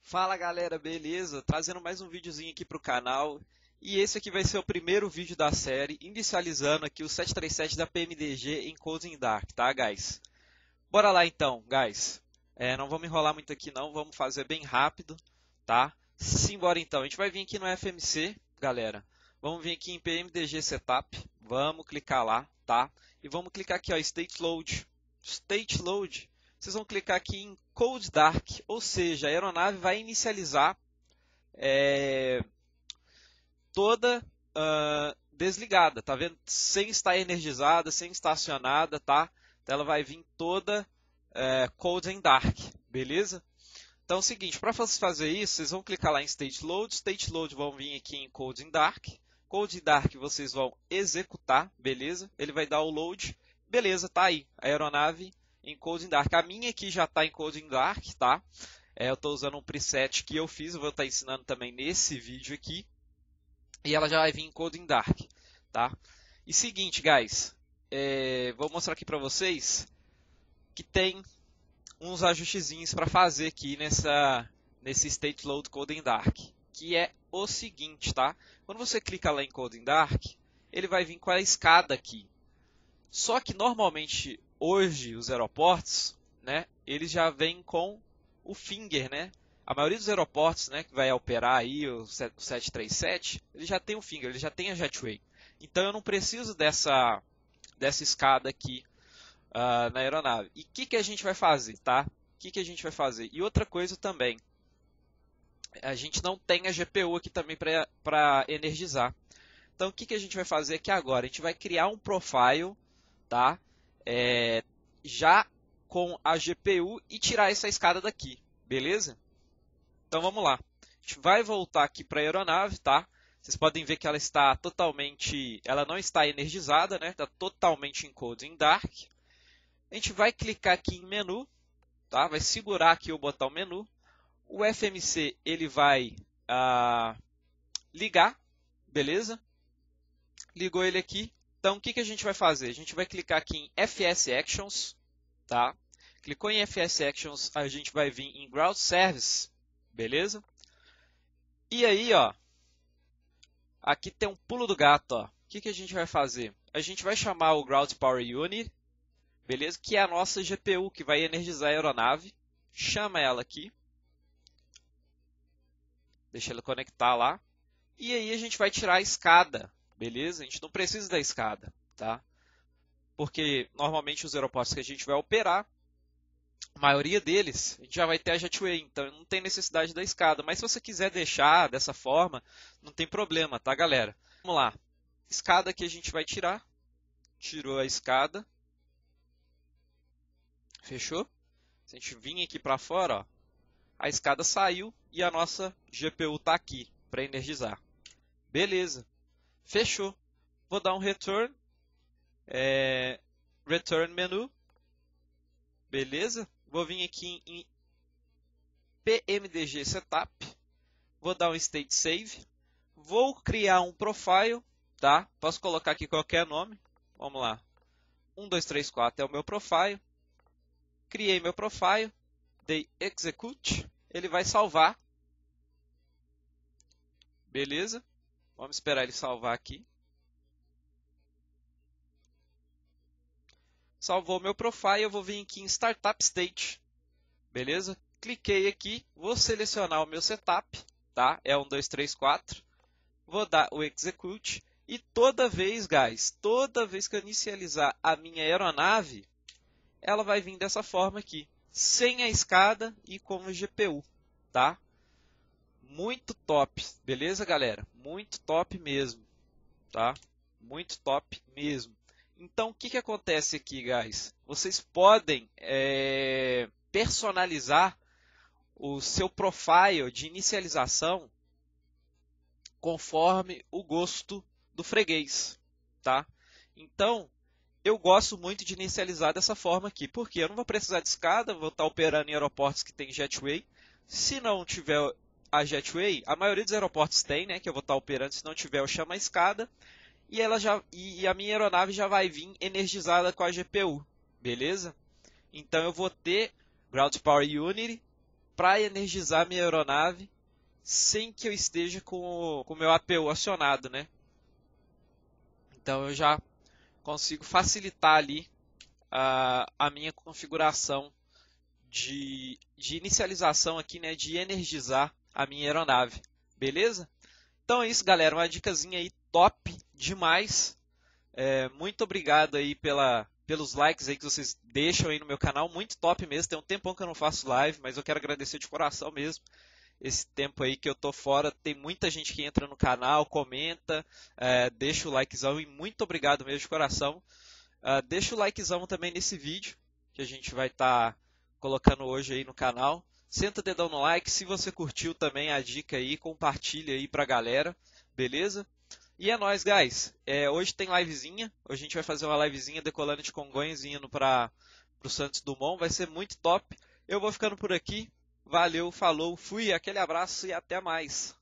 Fala galera, beleza? Trazendo mais um videozinho aqui para o canal. E esse aqui vai ser o primeiro vídeo da série, inicializando aqui o 737 da PMDG em Coding Dark, tá, guys? Bora lá então, guys. Não vamos enrolar muito aqui não, vamos fazer bem rápido, tá? Simbora então, a gente vai vir aqui no FMC, galera. Vamos vir aqui em PMDG Setup, vamos clicar lá, tá? E vamos clicar aqui, ó, State Load. State Load. Vocês vão clicar aqui em Code Dark, ou seja, a aeronave vai inicializar toda desligada, tá vendo? Sem estar energizada, sem estar acionada, tá? Então ela vai vir toda Code em Dark, beleza? Então é o seguinte, para fazer isso, vocês vão clicar lá em State Load, State Load vão vir aqui em Code in Dark, Code in Dark vocês vão executar, beleza? Ele vai dar o load, beleza, tá aí, a aeronave em Code in Dark. A minha aqui já está em Code in Dark, tá? Eu estou usando um preset que eu fiz, eu vou estar ensinando também nesse vídeo aqui. E ela já vai vir em Code in Dark, tá? E seguinte, guys, vou mostrar aqui para vocês que tem uns ajustezinhos para fazer aqui nesse State Load Code in Dark, que é o seguinte, tá? Quando você clica lá em Code in Dark, ele vai vir com a escada aqui. Só que normalmente hoje os aeroportos, né, eles já vêm com o finger, né? A maioria dos aeroportos, né, que vai operar aí o 737, ele já tem o finger, ele já tem a jetway. Então eu não preciso dessa escada aqui na aeronave. E o que a gente vai fazer, tá? O que a gente vai fazer? E outra coisa também, a gente não tem a GPU aqui também para energizar. Então o que a gente vai fazer aqui agora? A gente vai criar um profile, tá? Já com a GPU e tirar essa escada daqui, beleza? Então vamos lá. A gente vai voltar aqui para a aeronave, tá? Vocês podem ver que ela está totalmente, ela não está energizada, né? Está totalmente em Code in Dark. A gente vai clicar aqui em menu, tá? Vai segurar aqui o botão menu. O FMC ele vai ligar, beleza? Ligou ele aqui. Então, o que a gente vai fazer? A gente vai clicar aqui em FS Actions, tá? Clicou em FS Actions, a gente vai vir em Ground Service, beleza? E aí, ó, aqui tem um pulo do gato, ó. O que a gente vai fazer? A gente vai chamar o Ground Power Unit, beleza? Que é a nossa GPU que vai energizar a aeronave. Chama ela aqui. Deixa ela conectar lá. E aí a gente vai tirar a escada. Beleza? A gente não precisa da escada, tá? Porque normalmente os aeroportos que a gente vai operar, a maioria deles, a gente já vai ter a jetway, então não tem necessidade da escada. Mas se você quiser deixar dessa forma, não tem problema, tá, galera? Vamos lá. Escada que a gente vai tirar. Tirou a escada. Fechou? Se a gente vir aqui para fora, ó, a escada saiu e a nossa GPU está aqui para energizar. Beleza. Fechou. Vou dar um return. Return menu. Beleza. Vou vir aqui em PMDG Setup. Vou dar um State Save. Vou criar um profile. Tá? Posso colocar aqui qualquer nome. Vamos lá. 1, 2, 3, 4 é o meu profile. Criei meu profile. Dei Execute. Ele vai salvar. Beleza. Vamos esperar ele salvar aqui. Salvou meu profile, eu vou vir aqui em Startup State. Beleza? Cliquei aqui, vou selecionar o meu setup, tá? É 1, 2, 3, 4. Vou dar o Execute. E toda vez, guys, toda vez que eu inicializar a minha aeronave, ela vai vir dessa forma aqui. Sem a escada e com o GPU, tá? Muito top, beleza, galera? Muito top mesmo, tá? Muito top mesmo. Então, o que acontece aqui, guys? Vocês podem personalizar o seu profile de inicialização conforme o gosto do freguês, tá? Então, eu gosto muito de inicializar dessa forma aqui, porque eu não vou precisar de escada, vou estar operando em aeroportos que tem jetway. Se não tiver a jetway, a maioria dos aeroportos tem, né, que eu vou estar operando, se não tiver eu chamo a escada, e a minha aeronave já vai vir energizada com a GPU, beleza? Então eu vou ter Ground Power Unit, para energizar minha aeronave sem que eu esteja com o meu APU acionado, né? Então eu já consigo facilitar ali a minha configuração de inicialização aqui, né, de energizar a minha aeronave, beleza? Então é isso, galera, uma dicasinha aí top demais. Muito obrigado aí pelos likes aí que vocês deixam aí no meu canal, muito top mesmo. Tem um tempão que eu não faço live, mas eu quero agradecer de coração mesmo. Esse tempo aí que eu tô fora, tem muita gente que entra no canal, comenta, deixa o likezão e muito obrigado mesmo de coração. Deixa o likezão também nesse vídeo que a gente vai estar colocando hoje aí no canal. Senta o dedão no like, se você curtiu também a dica aí, compartilha aí pra galera, beleza? E é nóis, guys. Hoje tem livezinha, hoje a gente vai fazer uma livezinha decolando de Congonhas e indo para o Santos Dumont, vai ser muito top. Eu vou ficando por aqui, valeu, falou, fui, aquele abraço e até mais.